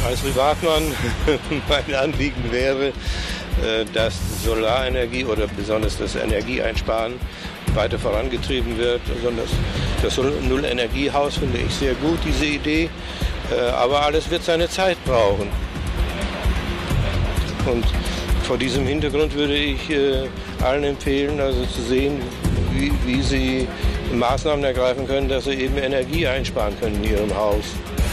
Als Privatmann, mein Anliegen wäre, dass Solarenergie oder besonders das Energieeinsparen weiter vorangetrieben wird. Also das Null-Energie-Haus finde ich sehr gut, diese Idee. Aber alles wird seine Zeit brauchen. Und vor diesem Hintergrund würde ich allen empfehlen, also zu sehen, wie sie Maßnahmen ergreifen können, dass sie eben Energie einsparen können in ihrem Haus.